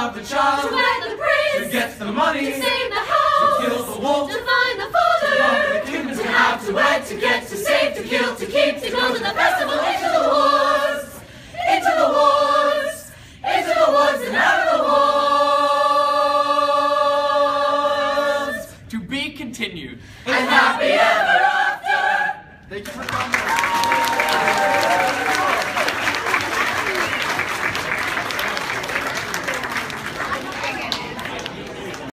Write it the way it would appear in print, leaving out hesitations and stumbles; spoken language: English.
love the child, to wed the prince, to get the money, to save the house, to kill the wolf, to find the folder, to conquer the kingdom, to have, to wed, to get, to save, to kill, to keep, to go to the festival, into the wars, into the wars, into the woods and out of the woods. to be continued. And happy ever after. Thank you for coming.